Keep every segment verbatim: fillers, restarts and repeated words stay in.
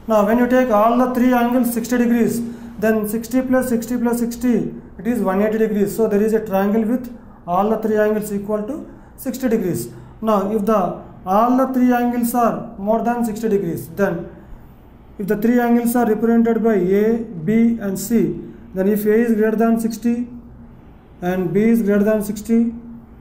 Now when you take all the three angles sixty degrees, then sixty plus sixty plus sixty, it is one hundred eighty degrees. So there is a triangle with all the three angles equal to sixty degrees. Now if the all the three angles are more than sixty degrees, then if the three angles are represented by A, B and C, then if A is greater than sixty and B is greater than sixty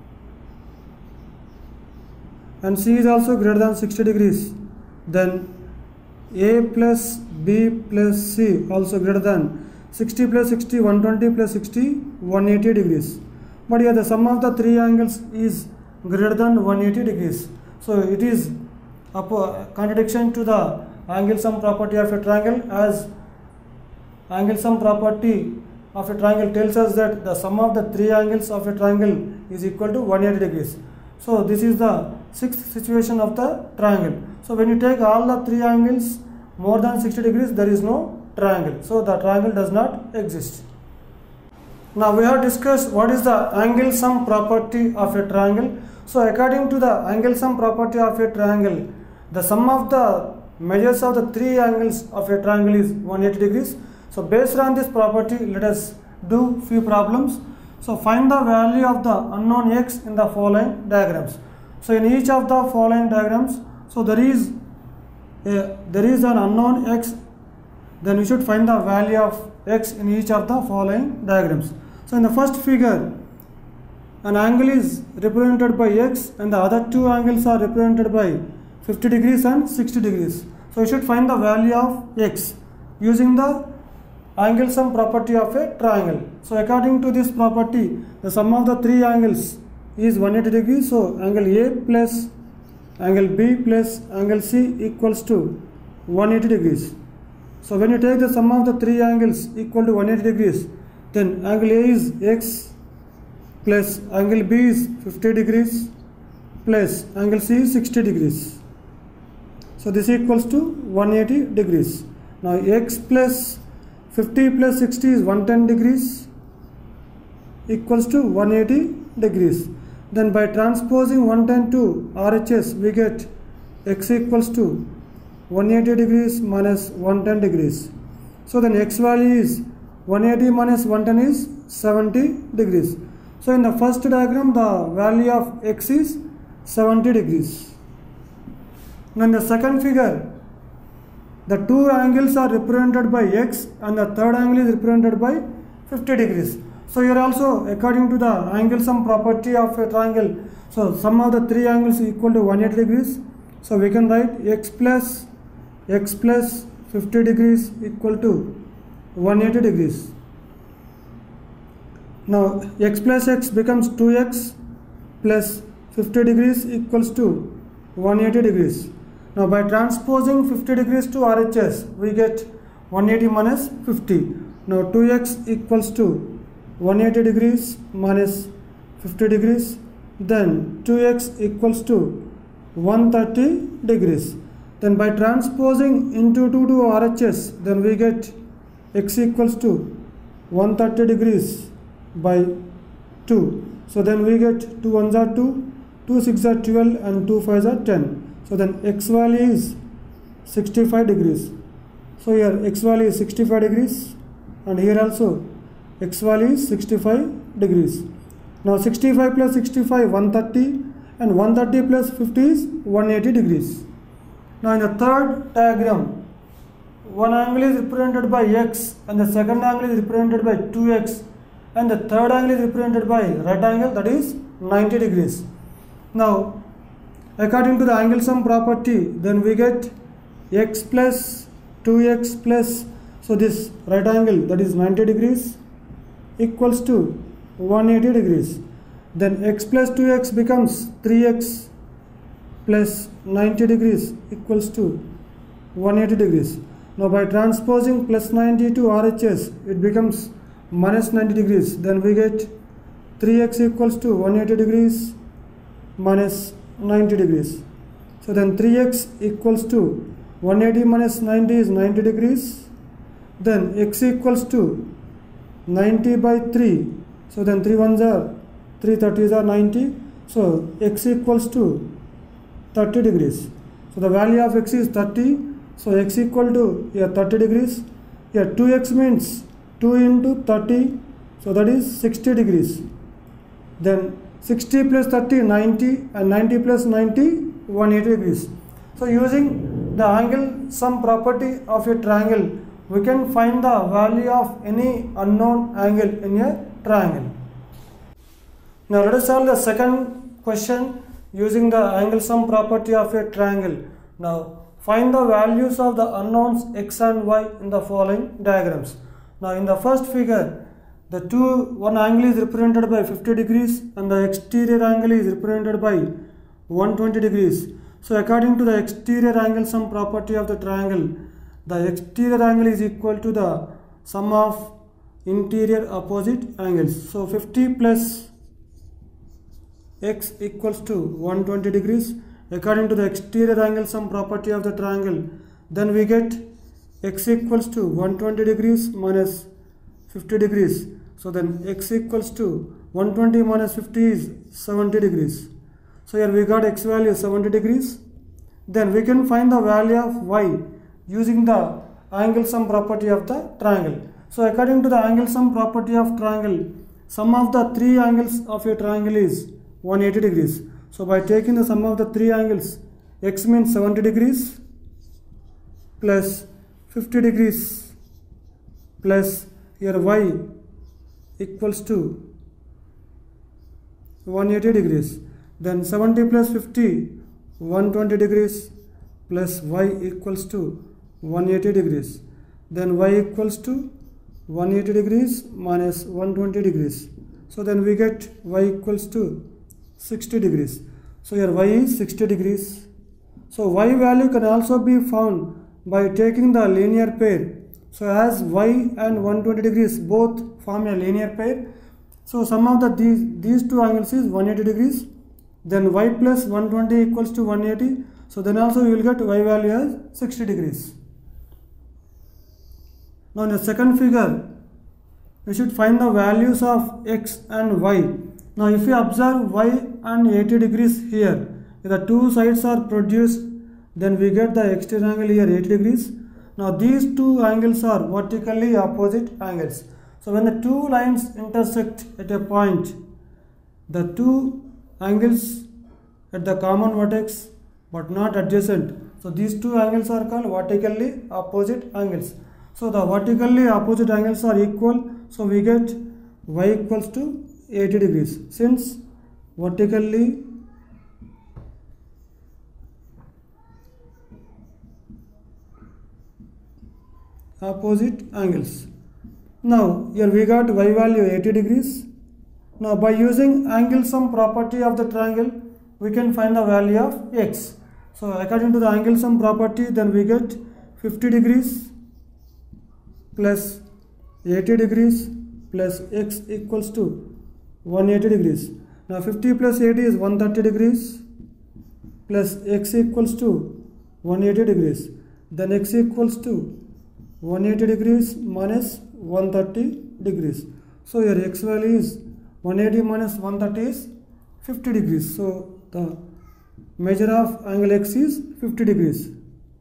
and C is also greater than sixty degrees, then A plus B plus C also greater than sixty plus sixty, one hundred twenty plus sixty, one hundred eighty degrees. But here the sum of the three angles is greater than one hundred eighty degrees. So it is a contradiction to the angle sum property of a triangle, as angle sum property of a triangle tells us that the sum of the three angles of a triangle is equal to one hundred eighty degrees. So this is the sixth situation of the triangle. So when you take all the three angles more than sixty degrees, there is no triangle. So the triangle does not exist. Now we have discussed what is the angle sum property of a triangle. So according to the angle sum property of a triangle, the sum of the measures of the three angles of a triangle is one hundred eighty degrees. So based on this property, let us do few problems. So find the value of the unknown x in the following diagrams. So in each of the following diagrams, so there is a, there is an unknown x, then we should find the value of x in each of the following diagrams. So in the first figure, an angle is represented by x and the other two angles are represented by fifty degrees and sixty degrees. So you should find the value of x using the angle sum property of a triangle. So according to this property, the sum of the three angles is one hundred eighty degrees. So angle A plus angle B plus angle C equals to one hundred eighty degrees. So when you take the sum of the three angles equal to one hundred eighty degrees, then angle A is x plus angle B is fifty degrees plus angle C is sixty degrees. So this equals to one hundred eighty degrees. Now x plus fifty plus sixty is one hundred ten degrees equals to one hundred eighty degrees. Then by transposing one hundred ten to R H S, we get x equals to one hundred eighty degrees minus one hundred ten degrees. So then x value is one hundred eighty minus one hundred ten is seventy degrees. So in the first diagram, the value of x is seventy degrees. Now in the second figure, the two angles are represented by x and the third angle is represented by fifty degrees. So here also, according to the angle sum property of a triangle, so sum of the three angles is equal to one hundred eighty degrees. So we can write x plus x plus fifty degrees equal to one hundred eighty degrees. Now x plus x becomes two x plus fifty degrees equals to one hundred eighty degrees. Now by transposing fifty degrees to R H S, we get one hundred eighty minus fifty. Now two x equals to one hundred eighty degrees minus fifty degrees. Then two x equals to one hundred thirty degrees. Then by transposing into two to R H S, then we get x equals to one hundred thirty degrees by two. So then we get two ones are two, two six are twelve and two fives are ten. So then x value is sixty-five degrees. So here x value is sixty-five degrees and here also x value is sixty-five degrees. Now sixty-five plus sixty-five, one hundred thirty, and one hundred thirty plus fifty is one hundred eighty degrees. Now in the third diagram, one angle is represented by x and the second angle is represented by two x and the third angle is represented by right angle, that is ninety degrees. Now according to the angle sum property, then we get x plus two x plus, so this right angle, that is ninety degrees, equals to one hundred eighty degrees. Then x plus two x becomes three x plus ninety degrees equals to one hundred eighty degrees. Now by transposing plus ninety to R H S, it becomes minus ninety degrees. Then we get three x equals to one hundred eighty degrees minus ninety degrees. So then three x equals to one hundred eighty minus ninety is ninety degrees. Then x equals to ninety by three. So then three ones are three thirties are ninety. So x equals to thirty degrees. So the value of x is thirty. So x equal to here thirty degrees. Here two x means two into thirty, so that is sixty degrees. Then sixty plus thirty, ninety, and ninety plus ninety, one hundred eighty degrees. So using the angle sum property of a triangle, we can find the value of any unknown angle in a triangle. Now let us solve the second question using the angle sum property of a triangle. Now find the values of the unknowns x and y in the following diagrams. Now in the first figure, the two one angle is represented by fifty degrees and the exterior angle is represented by one hundred twenty degrees. So according to the exterior angle sum property of the triangle, the exterior angle is equal to the sum of interior opposite angles. So fifty plus x equals to one hundred twenty degrees according to the exterior angle sum property of the triangle. Then we get x equals to one hundred twenty degrees minus fifty degrees. So then x equals to one hundred twenty minus fifty is seventy degrees. So here we got x value seventy degrees. Then we can find the value of y using the angle sum property of the triangle. So according to the angle sum property of triangle, sum of the three angles of a triangle is one hundred eighty degrees. So by taking the sum of the three angles, x means seventy degrees plus fifty degrees plus here y equals to one hundred eighty degrees. Then seventy plus fifty, one hundred twenty degrees plus y equals to one hundred eighty degrees. Then y equals to one hundred eighty degrees minus one hundred twenty degrees. So then we get y equals to sixty degrees. So here y is sixty degrees. So y value can also be found by taking the linear pair. So as y and one hundred twenty degrees both form a linear pair, so sum of the these, these two angles is one hundred eighty degrees. Then y plus one hundred twenty equals to one hundred eighty. So then also we will get y value as sixty degrees. Now in the second figure, we should find the values of x and y. Now if we observe y and eighty degrees here, if the two sides are produced, then we get the exterior angle here eighty degrees. Now these two angles are vertically opposite angles. So when the two lines intersect at a point, the two angles at the common vertex but not adjacent, so these two angles are called vertically opposite angles. So the vertically opposite angles are equal, so we get y equals to eighty degrees. Since vertically opposite angles. Now here we got y value eighty degrees. Now by using angle sum property of the triangle, we can find the value of x. So according to the angle sum property, then we get fifty degrees plus eighty degrees plus x equals to one hundred eighty degrees. Now fifty plus eighty is one hundred thirty degrees plus x equals to one hundred eighty degrees. Then x equals to one hundred eighty degrees minus one hundred thirty degrees. So here x value is one hundred eighty minus one hundred thirty is fifty degrees. So the measure of angle x is fifty degrees.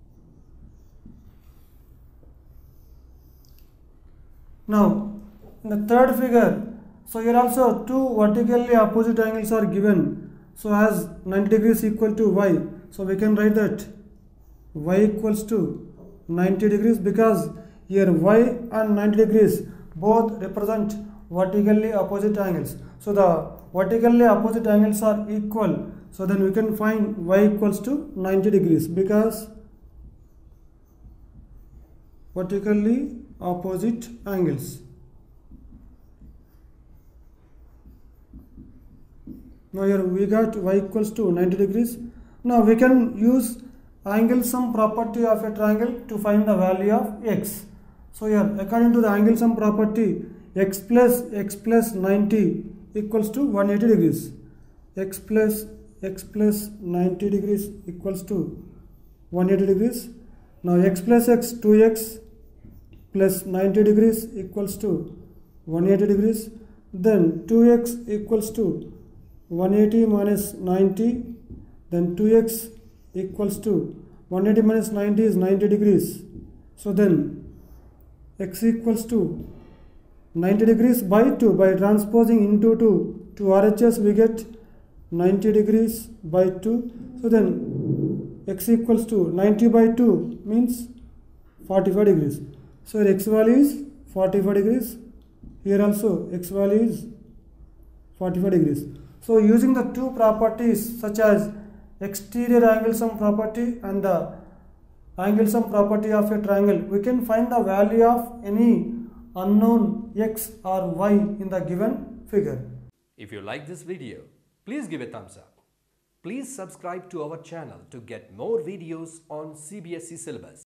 Now in the third figure, so here also two vertically opposite angles are given. So as ninety degrees equal to y, so we can write that y equals to ninety degrees, because here y and ninety degrees both represent vertically opposite angles. So the vertically opposite angles are equal. So then we can find y equals to ninety degrees, because vertically opposite angles. Now here we got y equals to ninety degrees. Now we can use angle sum property of a triangle to find the value of x. So here according to the angle sum property, x plus x plus ninety equals to one hundred eighty degrees. X plus x plus ninety degrees equals to one hundred eighty degrees. Now x plus x, two x plus ninety degrees equals to one hundred eighty degrees. Then two x equals to one hundred eighty minus ninety. Then two x equals to one eighty minus ninety is ninety degrees. So then x equals to ninety degrees by two. By transposing into two to R H S we get ninety degrees by two. So then x equals to ninety by two means forty-five degrees. So x value is forty-five degrees. Here also x value is forty-five degrees. So using the two properties such as exterior angle sum property and the angle sum property of a triangle, we can find the value of any unknown x or y in the given figure. If you like this video, please give a thumbs up. Please subscribe to our channel to get more videos on C B S E syllabus.